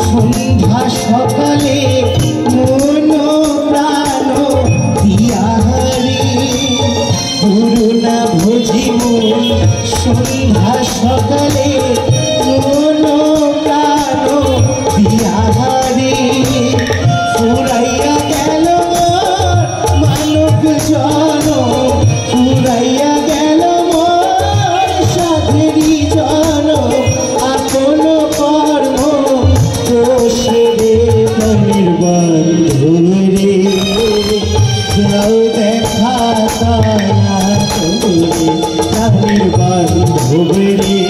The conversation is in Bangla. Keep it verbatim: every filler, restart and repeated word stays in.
সন্ধ্যা সকালে মন প্রাণ দিয়াহারি করুণা ভোজি মন সন্ধ্যা সকালে মন প্রাণ দিয়াহারি ফুরাইয়া গেল মানব জন ফুরাইয়া গেল মোর সাধেরি জন আপন কর্ম দোষে রে প্রাণীর বন্ধুরে যাও দেখা তারা প্রাণীর বন্ধুরে